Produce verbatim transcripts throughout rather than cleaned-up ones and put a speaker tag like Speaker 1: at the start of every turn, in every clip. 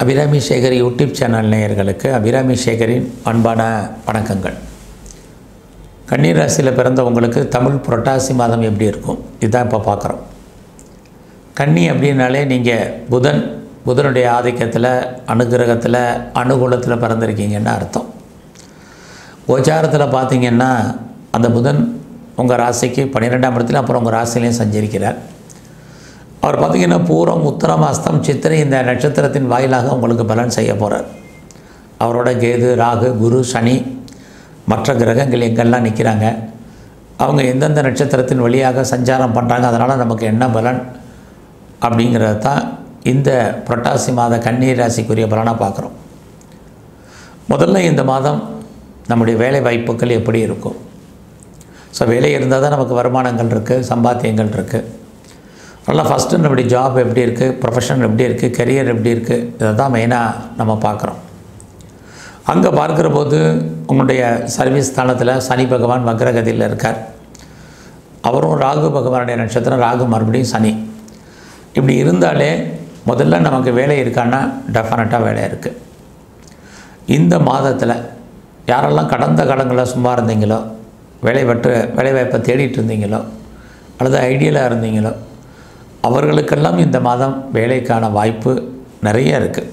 Speaker 1: Abirami Sekar YouTube channel நேயர்களுக்கு அபிராமி சேகரின் அன்பான வணக்கங்கள். கன்னி ராசியில் பிறந்தவங்களுக்கு தமிழ் புரட்டாசி மாதம் எப்படி இருக்கும் இதுதான் இப்போ பார்க்குறோம். கன்னி அப்படின்னாலே நீங்கள் புதன் புதனுடைய ஆதிக்கத்தில் அனுகிரகத்தில் அனுகூலத்தில் பிறந்திருக்கீங்கன்னு அர்த்தம். கோச்சாரத்தில் பார்த்திங்கன்னா அந்த புதன் உங்கள் ராசிக்கு பன்னிரெண்டாம் இடத்துல அப்புறம் உங்கள் ராசிலையும் சஞ்சரிக்கிறார். அவர் பார்த்திங்கன்னா பூரம் உத்தரம் அஸ்தம் சித்திரை இந்த நட்சத்திரத்தின் வாயிலாக உங்களுக்கு பலன் செய்ய போகிறார். அவரோட கேது ராகு குரு சனி மற்ற கிரகங்கள் எங்கெல்லாம் நிற்கிறாங்க, அவங்க எந்தெந்த நட்சத்திரத்தின் வழியாக சஞ்சாரம் பண்ணுறாங்க, அதனால் நமக்கு என்ன பலன் அப்படிங்கிறது தான் இந்த புரட்டாசி மாத கன்னி ராசிக்குரிய பலனாக பார்க்குறோம். முதல்ல இந்த மாதம் நம்முடைய வேலை வாய்ப்புகள் எப்படி இருக்கும்? ஸோ வேலை இருந்தால் தான் நமக்கு வருமானங்கள் இருக்குது, சம்பாத்தியங்கள் இருக்குது. நல்லா ஃபஸ்ட்டு நம்முடைய ஜாப் எப்படி இருக்குது, ப்ரொஃபஷன் எப்படி இருக்குது, கெரியர் எப்படி இருக்குது, இதை தான் மெயினாக நம்ம பார்க்குறோம். அங்கே பார்க்குற போது உங்களுடைய சர்வீஸ் ஸ்தானத்தில் சனி பகவான் வக்ரகதியில் இருக்கார். அவரும் ராகு பகவானுடைய நட்சத்திரம், ராகு மறுபடியும் சனி. இப்படி இருந்தாலே முதல்ல நமக்கு வேலை இருக்கான்னா டெஃபினட்டாக வேலை இருக்குது. இந்த மாதத்தில் யாரெல்லாம் கடந்த காலங்களில் சும்மா இருந்தீங்களோ, வேலை பற்று வேலைவாய்ப்பை தேடிட்டு இருந்தீங்களோ அல்லது ஐடியலாக இருந்தீங்களோ அவர்களுக்கெல்லாம் இந்த மாதம் வேலைக்கான வாய்ப்பு நிறைய இருக்குது.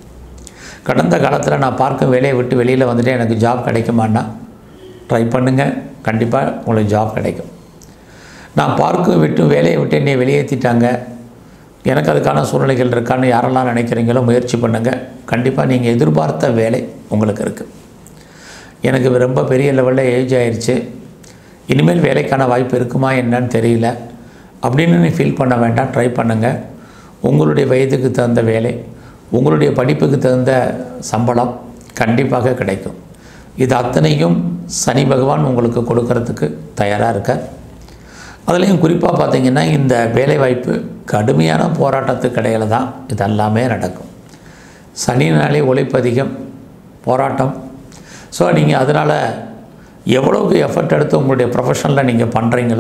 Speaker 1: கடந்த காலத்தில் நான் பார்க்கும் வேலையை விட்டு வெளியில் வந்துட்டு எனக்கு ஜாப் கிடைக்குமான்னா ட்ரை பண்ணுங்கள், கண்டிப்பாக உங்களுக்கு ஜாப் கிடைக்கும். நான் பார்க்க விட்டு வேலையை விட்டு என்னை வெளியேற்றிட்டாங்க, எனக்கு அதுக்கான சூழ்நிலைகள் இருக்கான்னு யாரெல்லாம் நினைக்கிறீங்களோ முயற்சி பண்ணுங்கள். கண்டிப்பாக நீங்கள் எதிர்பார்த்த வேலை உங்களுக்கு இருக்குது. எனக்கு ரொம்ப பெரிய லெவலில் ஏஜ் ஆயிடுச்சு, இனிமேல் வேலைக்கான வாய்ப்பு இருக்குமா என்னன்னு தெரியல அப்படின்னு நீ ஃபீல் பண்ண வேண்டாம். ட்ரை பண்ணுங்கள். உங்களுடைய வயதுக்கு தகுந்த வேலை, உங்களுடைய படிப்புக்கு தகுந்த சம்பளம் கண்டிப்பாக கிடைக்கும். இது அத்தனையும் சனி பகவான் உங்களுக்கு கொடுக்கறதுக்கு தயாராக இருக்கார். அதுலேயும் குறிப்பாக பார்த்திங்கன்னா இந்த வேலைவாய்ப்பு கடுமையான போராட்டத்துக்கு இடையில தான் இது எல்லாமே நடக்கும். சனினாலே உழைப்பு அதிகம், போராட்டம். ஸோ நீங்கள் அதனால் எவ்வளோக்கு எஃபர்ட் எடுத்து உங்களுடைய ப்ரொஃபஷனில் நீங்கள் பண்ணுறீங்களோ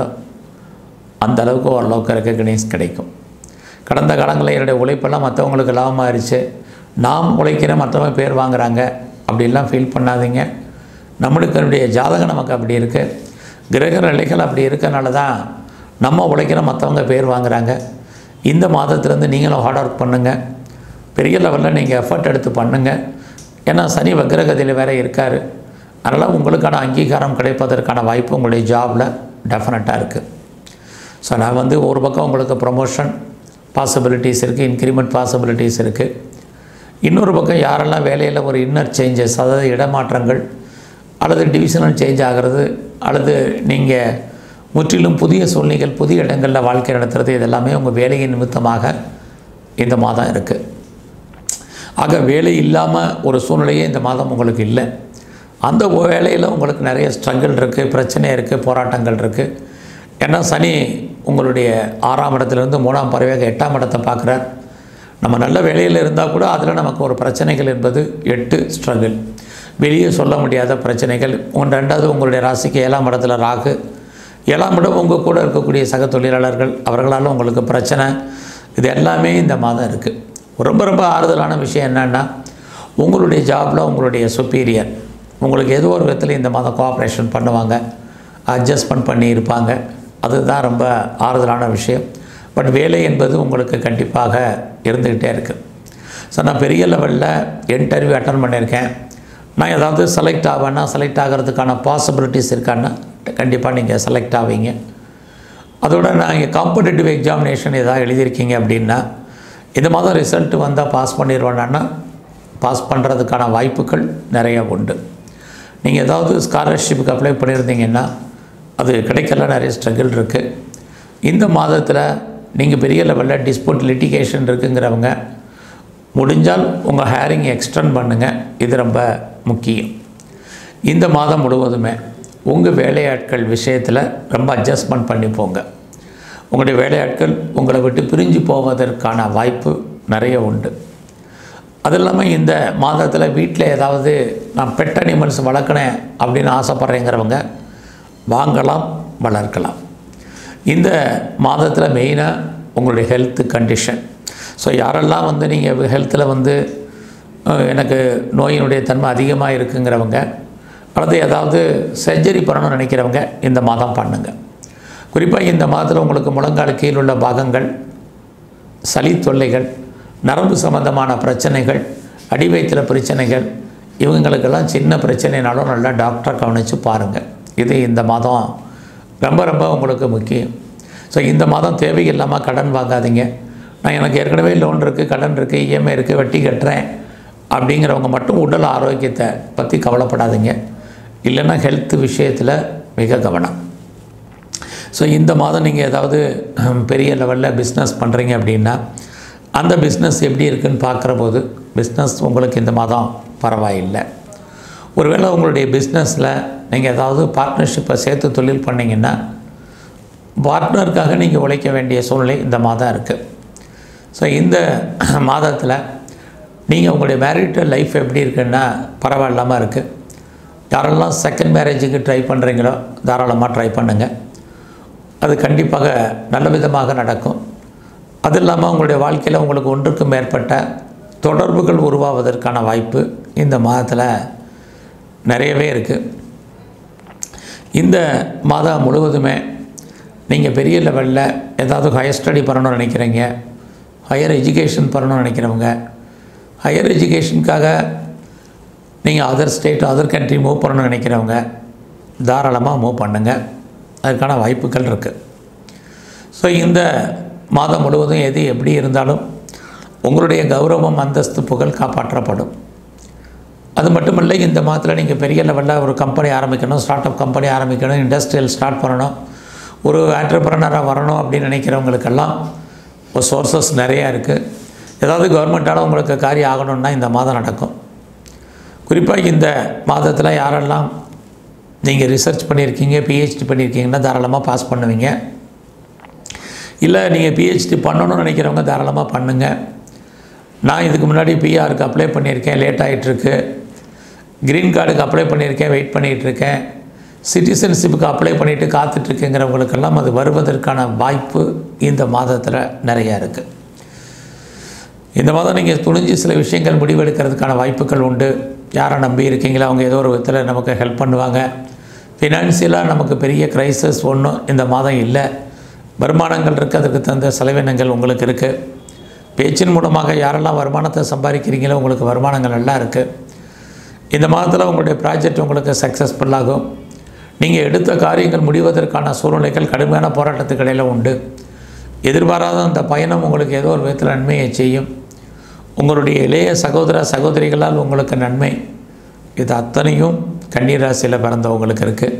Speaker 1: அந்த அளவுக்கு ஓரளவுக்கு ரெக்கக்னைஸ் கிடைக்கும். கடந்த காலங்களில் என்னுடைய உழைப்பெல்லாம் மற்றவங்களுக்கு லாபமாகிடுச்சு, நாம் உழைக்கிற மற்றவங்க பேர் வாங்குகிறாங்க அப்படின்லாம் ஃபீல் பண்ணாதீங்க. நம்மளுக்கு என்னுடைய ஜாதகம் நமக்கு அப்படி இருக்குது, கிரக நிலைகள் அப்படி இருக்கனால தான் நம்ம உழைக்கிற மற்றவங்க பேர் வாங்குகிறாங்க. இந்த மாதத்துலேருந்து நீங்களும் ஹார்ட் ஒர்க் பண்ணுங்கள், பெரிய லெவலில் நீங்கள் எஃபர்ட் எடுத்து பண்ணுங்கள். ஏன்னா சனி வக்ரகதியில் வேறு இருக்கார். அதனால் உங்களுக்கான அங்கீகாரம் கிடைப்பதற்கான வாய்ப்பு உங்களுடைய ஜாபில் டெஃபினட்டாக இருக்குது. ஸோ நான் வந்து ஒரு பக்கம் உங்களுக்கு ப்ரமோஷன் பாசிபிலிட்டிஸ் இருக்குது, இன்க்ரிமெண்ட் பாசிபிலிட்டிஸ் இருக்குது. இன்னொரு பக்கம் யாரெல்லாம் வேலையில் ஒரு இன்னர் சேஞ்சஸ், அதாவது இடமாற்றங்கள் அல்லது டிவிஷனல் சேஞ்ச் ஆகிறது அல்லது நீங்கள் முற்றிலும் புதிய சூழ்நிலைகள் புதிய இடங்களில் வாழ்க்கை நடத்துகிறது, இதெல்லாமே உங்கள் வேலையின் நிமித்தமாக இந்த மாதம் இருக்குது. ஆக வேலை இல்லாமல் ஒரு சூழ்நிலையே இந்த மாதம் உங்களுக்கு இல்லை. அந்த வேலையில் உங்களுக்கு நிறைய ஸ்ட்ரகிள் இருக்குது, பிரச்சனை இருக்குது, போராட்டங்கள் இருக்குது. ஏன்னா சனி உங்களுடைய ஆறாம் இடத்துலேருந்து மூணாம் பறவையாக எட்டாம் இடத்தை பார்க்குறார். நம்ம நல்ல வேலையில் இருந்தால் கூட அதில் நமக்கு ஒரு பிரச்சனைகள் என்பது எட்டு ஸ்ட்ரகிள், வெளியே சொல்ல முடியாத பிரச்சனைகள். ஒன்று ரெண்டாவது உங்களுடைய ராசிக்கு ஏழாம் இடத்துல ராகு, ஏழாம் இடம் உங்கள் கூட இருக்கக்கூடிய சக தொழிலாளர்கள், அவர்களால் உங்களுக்கு பிரச்சனை. இது எல்லாமே இந்த மாதம் இருக்குது. ரொம்ப ரொம்ப ஆறுதலான விஷயம் என்னென்னா உங்களுடைய ஜாபில் உங்களுடைய சுப்பீரியர் உங்களுக்கு ஏதோ ஒரு விதத்தில் இந்த மாதம் கோஆப்ரேஷன் பண்ணுவாங்க, அட்ஜஸ்ட்மெண்ட் பண்ணி இருப்பாங்க. அதுதான் ரொம்ப ஆறுதலான விஷயம். பட் வேலை என்பது உங்களுக்கு கண்டிப்பாக இருந்துக்கிட்டே இருக்குது. ஸோ நான் பெரிய லெவலில் இன்டர்வியூ அட்டன் பண்ணியிருக்கேன், நான் ஏதாவது செலக்ட் ஆவேன்னா செலக்ட் ஆகிறதுக்கான பாசிபிலிட்டிஸ் இருக்கான்னா கண்டிப்பாக நீங்கள் செலக்ட் ஆவீங்க. அதோட நான் இங்கே காம்படிட்டிவ் எக்ஸாமினேஷன் ஏதாவது எழுதியிருக்கீங்க அப்படின்னா இந்த மாதம் ரிசல்ட்டு வந்தால் பாஸ் பண்ணிடுவேன்னா பாஸ் பண்ணுறதுக்கான வாய்ப்புகள் நிறையா உண்டு. நீங்கள் ஏதாவது ஸ்காலர்ஷிப்புக்கு அப்ளை பண்ணியிருந்தீங்கன்னா அது கிடைக்கல, நிறைய ஸ்ட்ரகிள் இருக்குது. இந்த மாதத்தில் நீங்கள் பெரிய லெவலில் டிஸ்பியூட் லிட்டிகேஷன் இருக்குங்கிறவங்க முடிஞ்சால் உங்கள் ஹேரிங் எக்ஸ்டெண்ட் பண்ணுங்கள், இது ரொம்ப முக்கியம். இந்த மாதம் முழுவதுமே உங்கள் வேலையாட்கள் விஷயத்தில் ரொம்ப அட்ஜஸ்ட்மெண்ட் பண்ணி போங்க. உங்களுடைய வேலையாட்கள் உங்களை விட்டு பிரிஞ்சு போவதற்கான வாய்ப்பு நிறைய உண்டு. அது இல்லாமல் இந்த மாதத்தில் வீட்டில் ஏதாவது நான் பெட் அனிமல்ஸ் வளர்க்கினேன் அப்படின்னு ஆசைப்பட்றேங்கிறவங்க வாங்கலாம், வளர்க்கலாம். இந்த மாதத்தில் மெயினாக உங்களுடைய ஹெல்த் கண்டிஷன். ஸோ யாரெல்லாம் வந்து நீங்கள் ஹெல்த்தில் வந்து எனக்கு நோயினுடைய தன்மை அதிகமாக இருக்குங்கிறவங்க அல்லது ஏதாவது சர்ஜரி பண்ணணும்னு நினைக்கிறவங்க இந்த மாதம் பண்ணுங்க. குறிப்பாக இந்த மாதத்தில் உங்களுக்கு முழங்கால் கீழ் உள்ள பாகங்கள், சளி தொல்லைகள், நரம்பு சம்பந்தமான பிரச்சனைகள், அடி வயிற்றுல பிரச்சனைகள், இவங்களுக்கெல்லாம் சின்ன பிரச்சனைனாலும் நல்லா டாக்டரை கவனித்து பாருங்கள். இது இந்த மாதம் ரொம்ப ரொம்ப உங்களுக்கு முக்கியம். ஸோ இந்த மாதம் தேவையில்லாமல் கடன் வாங்காதீங்க. நான் எனக்கு ஏற்கனவே லோன் இருக்குது, கடன் இருக்குது, இஎம்ஐ இருக்குது, வட்டி கட்டுறேன் அப்படிங்கிறவங்க மட்டும் உடல் ஆரோக்கியத்தை பற்றி கவலைப்படாதீங்க. இல்லைன்னா ஹெல்த் விஷயத்தில் மிக கவனம். ஸோ இந்த மாதம் நீங்கள் ஏதாவது பெரிய லெவலில் பிஸ்னஸ் பண்ணுறீங்க அப்படின்னா அந்த பிஸ்னஸ் எப்படி இருக்குதுன்னு பார்க்குற போது பிஸ்னஸ் உங்களுக்கு இந்த மாதம் பரவாயில்லை. ஒருவேளை உங்களுடைய பிஸ்னஸில் நீங்கள் ஏதாவது பார்ட்னர்ஷிப்பை சேர்த்து தொழில் பண்ணிங்கன்னா பார்ட்னருக்காக நீங்கள் உழைக்க வேண்டிய சூழ்நிலை இந்த மாதம் இருக்குது. ஸோ இந்த மாதத்தில் நீங்கள் உங்களுடைய மேரிட்டல் லைஃப் எப்படி இருக்குன்னா பரவாயில்லாமல் இருக்குது. யாரெல்லாம் செகண்ட் மேரேஜுக்கு ட்ரை பண்ணுறீங்களோ தாராளமாக ட்ரை பண்ணுங்கள். அது கண்டிப்பாக நல்ல விதமாக நடக்கும். அது இல்லாமல் உங்களுடைய வாழ்க்கையில் உங்களுக்கு ஒன்றுக்கு மேற்பட்ட தொடர்புகள் உருவாவதற்கான வாய்ப்பு இந்த மாதத்தில் நிறையவே இருக்குது. இந்த மாதம் முழுவதுமே நீங்கள் பெரிய லெவலில் ஏதாவது ஹையர் ஸ்டடி பண்ணணும்னு நினைக்கிறீங்க, ஹையர் எஜுகேஷன் பண்ணணும்னு நினைக்கிறவங்க, ஹையர் எஜுகேஷனுக்காக நீங்கள் other state other country move பண்ணணும்னு நினைக்கிறவங்க தாராளமாக மூவ் பண்ணுங்கள். அதுக்கான வாய்ப்புகள் இருக்குது. ஸோ இந்த மாதம் முழுவதும் எது எப்படி இருந்தாலும் உங்களுடைய கௌரவம், அந்தஸ்து, புகழ் காப்பாற்றப்படும். அது மட்டும் இல்லை, இந்த மாதத்தில் நீங்கள் பெரிய லெவலில் ஒரு கம்பெனி ஆரம்பிக்கணும், ஸ்டார்ட் அப் கம்பெனி ஆரம்பிக்கணும், இண்டஸ்ட்ரியல் ஸ்டார்ட் பண்ணணும், ஒரு ஆண்டர்பிரனராக வரணும் அப்படின்னு நினைக்கிறவங்களுக்கெல்லாம் ஒரு சோர்ஸஸ் நிறையா இருக்குது. ஏதாவது கவர்மெண்ட்டால் உங்களுக்கு காரியம் ஆகணும்னா இந்த மாதம் நடக்கும். குறிப்பாக இந்த மாதத்தில் யாரெல்லாம் நீங்கள் ரிசர்ச் பண்ணியிருக்கீங்க, பிஹெச்டி பண்ணியிருக்கீங்கன்னா தாராளமாக பாஸ் பண்ணுவீங்க. இல்லை நீங்கள் பிஹெச்டி பண்ணணும்னு நினைக்கிறவங்க தாராளமாக பண்ணுங்கள். நான் இதுக்கு முன்னாடி பிஆருக்கு அப்ளை பண்ணியிருக்கேன், லேட் ஆகிட்டுருக்கு. க்ரீன் கார்டுக்கு அப்ளை பண்ணியிருக்கேன், வெயிட் பண்ணிகிட்ருக்கேன். சிட்டிசன்ஷிப்புக்கு அப்ளை பண்ணிவிட்டு காத்துட்ருக்கேங்கிறவங்களுக்கெல்லாம் அது வருவதற்கான வாய்ப்பு இந்த மாதத்தில் நிறையா இருக்குது. இந்த மாதம் நீங்கள் துணிஞ்சு சில விஷயங்கள் முடிவெடுக்கிறதுக்கான வாய்ப்புகள் உண்டு. யாரை நம்பி இருக்கீங்களோ அவங்க ஏதோ ஒரு விதத்தில் நமக்கு ஹெல்ப் பண்ணுவாங்க. ஃபினான்சியலாக நமக்கு பெரிய க்ரைசஸ் ஒன்றும் இந்த மாதம் இல்லை. வருமானங்கள் இருக்குது, அதுக்கு தகுந்த செலவினங்கள் உங்களுக்கு இருக்குது. பேச்சின் மூலமாக யாரெல்லாம் வருமானத்தை சம்பாதிக்கிறீங்களோ உங்களுக்கு வருமானங்கள் நல்லா இருக்குது. இந்த மாதத்தில் உங்களுடைய ப்ராஜெக்ட் உங்களுக்கு சக்ஸஸ்ஃபுல்லாகும். நீங்கள் எடுத்த காரியங்கள் முடிவதற்கான சூழ்நிலைகள் கடுமையான போராட்டத்துக்கு இடையில் உண்டு. எதிர்பாராத அந்த பயணம் உங்களுக்கு ஏதோ ஒரு விதத்தில் நன்மையை செய்யும். உங்களுடைய இளைய சகோதர சகோதரிகளால் உங்களுக்கு நன்மை. இது அத்தனையும் கன்னி ராசியில் பிறந்தவங்களுக்கு இருக்குது.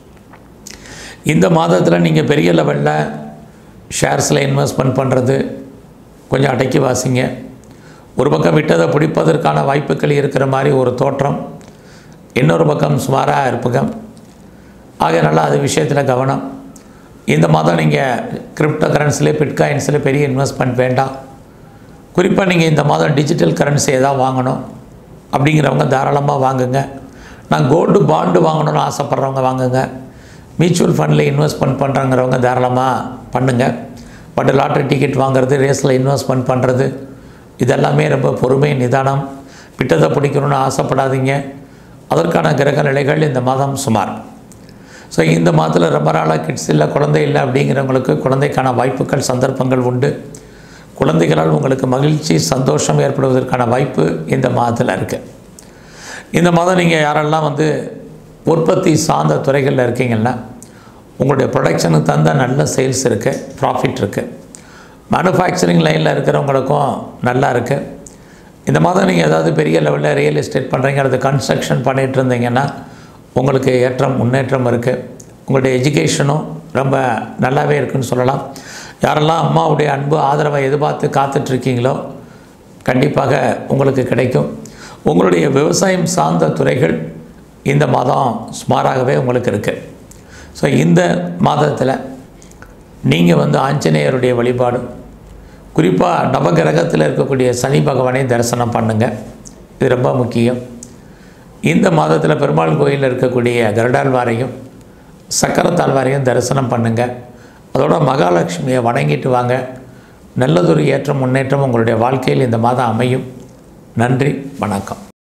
Speaker 1: இந்த மாதத்தில் நீங்கள் பெரிய லெவலில் ஷேர்ஸில் இன்வெஸ்ட்மெண்ட் பண்ணுறது கொஞ்சம் அடக்கி வாசிங்க. ஒரு பக்கம் விட்டதை பிடிப்பதற்கான வாய்ப்புகள் இருக்கிற மாதிரி ஒரு தோற்றம், இன்னொரு பக்கம் சுமாராக இருப்பகம். ஆகையனால அது விஷயத்தில் கவனம். இந்த மாதம் நீங்கள் கிரிப்டோ கரன்சிலே பிட்காயின்ஸில் பெரிய இன்வெஸ்ட்மெண்ட் வேண்டாம். குறிப்பாக நீங்கள் இந்த மாதம் டிஜிட்டல் கரன்சி எதாவது வாங்கணும் அப்படிங்கிறவங்க தாராளமாக வாங்குங்க. நான் கோல்டு பாண்டு வாங்கணும்னு ஆசைப்பட்றவங்க வாங்குங்க. மியூச்சுவல் ஃபண்டில் இன்வெஸ்ட்மெண்ட் பண்ணுறங்கிறவங்க தாராளமாக பண்ணுங்கள். பட் லாட்ரி டிக்கெட் வாங்குறது, ரேஸில் இன்வெஸ்ட்மெண்ட் பண்ணுறது இதெல்லாமே ரொம்ப பொறுமை, நிதானம். விட்டதை பிடிக்கணும்னு ஆசைப்படாதீங்க. அதற்கான கிரக நிலைகள் இந்த மாதம் சுமார். ஸோ இந்த மாதத்தில் ரொம்ப நாளாக கிட்ஸ் இல்லை, குழந்தை இல்லை அப்படிங்கிறவங்களுக்கு குழந்தைக்கான வாய்ப்புகள், சந்தர்ப்பங்கள் உண்டு. குழந்தைகளால் உங்களுக்கு மகிழ்ச்சி, சந்தோஷம் ஏற்படுவதற்கான வாய்ப்பு இந்த மாதத்தில் இருக்குது. இந்த மாதம் நீங்கள் யாரெல்லாம் வந்து உற்பத்தி சார்ந்த துறைகளில் இருக்கீங்கன்னா உங்களுடைய ப்ரொடக்ஷனுக்கு தந்த நல்ல சேல்ஸ் இருக்குது, ப்ராஃபிட் இருக்குது. மேனுஃபேக்சரிங் லைனில் இருக்கிறவங்களுக்கும் நல்லா இருக்குது. இந்த மாதம் நீங்கள் ஏதாவது பெரிய லெவலில் ரியல் எஸ்டேட் பண்ணுறீங்க அல்லது கன்ஸ்ட்ரக்ஷன் பண்ணிகிட்டு இருந்தீங்கன்னா உங்களுக்கு ஏற்றம், முன்னேற்றம் இருக்குது. உங்களுடைய எஜுகேஷனும் ரொம்ப நல்லாவே இருக்குதுன்னு சொல்லலாம். யாரெல்லாம் அம்மாவுடைய அன்பு, ஆதரவை எதிர்பார்த்து காத்துட்ருக்கீங்களோ கண்டிப்பாக உங்களுக்கு கிடைக்கும். உங்களுடைய விவசாயம் சார்ந்த துறைகள் இந்த மாதம் சுமாராகவே உங்களுக்கு இருக்குது. ஸோ இந்த மாதத்தில் நீங்கள் வந்து ஆஞ்சநேயருடைய வழிபாடு, குறிப்பாக நவகிரகத்தில் இருக்கக்கூடிய சனி பகவானை தரிசனம் பண்ணுங்கள். இது ரொம்ப முக்கியம். இந்த மாதத்தில் பெருமாள் கோயிலில் இருக்கக்கூடிய கருடாழ்வாரையும் சக்கரத்தாழ்வாரையும் தரிசனம் பண்ணுங்கள். அதோட மகாலட்சுமியை வணங்கிட்டு வாங்க. நல்லதொரு ஏற்றம், முன்னேற்றம் உங்களுடைய வாழ்க்கையில் இந்த மாதம் அமையும். நன்றி, வணக்கம்.